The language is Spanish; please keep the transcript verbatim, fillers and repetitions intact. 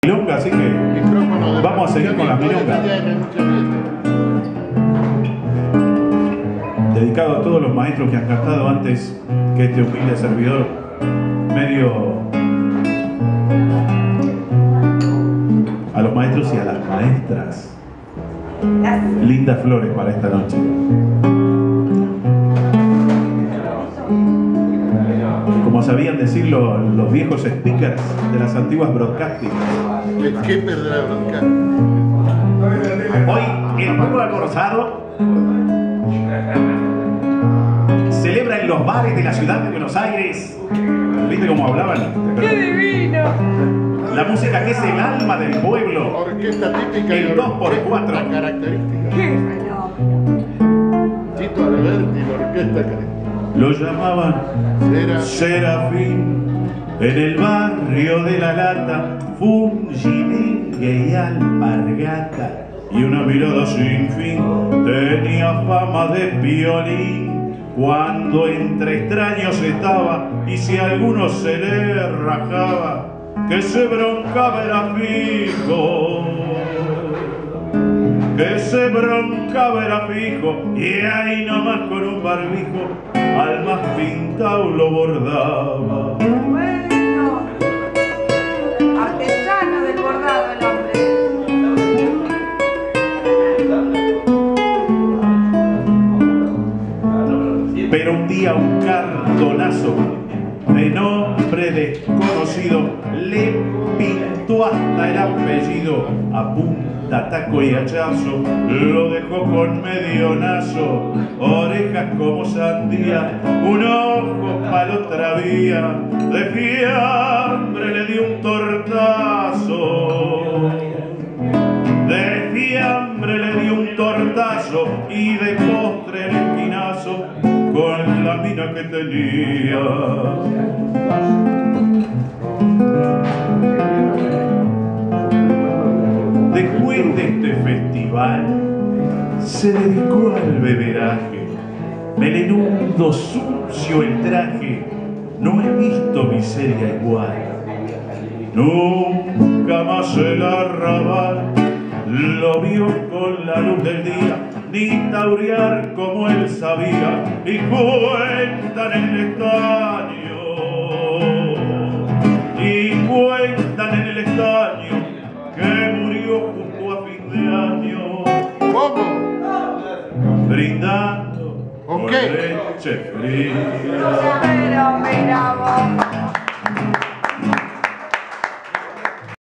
milonga, así que vamos a seguir con las milongas. Dedicado a todos los maestros que han cantado antes que este humilde servidor, medio a los maestros y a las maestras. Lindas flores para esta noche. Como sabían decirlo los viejos speakers de las antiguas broadcasting. El skipper de la broadcasting. Hoy el pueblo acorazado celebra en los bares de la ciudad de Buenos Aires. ¿Viste cómo hablaban? ¡Qué divino! La música que es el alma del pueblo. Orquesta típica El y dos por cuatro. característica. ¡Qué fenómeno! Tito Alberti, la orquesta característica. Lo llamaban Será Serafín. En el barrio de La Lata, fungilingue y alpargata, y una mirada sin fin. Tenía fama de violín cuando entre extraños estaba, y si a alguno se le rajaba, que se broncaba era fijo, que se broncaba era fijo, y ahí nomás con un barbijo al más pintado lo bordaba. Bueno, artesano del bordado el hombre. Pero un día un cartonazo de nombre desconocido le pintó hasta el apellido a punta, taco y hachazo. Lo dejó con medio nazo, orejas como sandía, un ojo para la otra vía. De fiambre le dio un tortazo, de fiambre le dio un tortazo, y de postre el esquinazo con la mina que tenía. Después de este festival se dedicó al beberaje, melenudo, sucio el traje, no he visto miseria igual. Nunca más el arrabal lo vio con la luz del día, ni taurear como él sabía, y cuentan en el estaño, y cuentan en el estaño que murió justo a fin de año. ¿Cómo? Brindando ¿Con con qué? leche fría. Pero mira vos.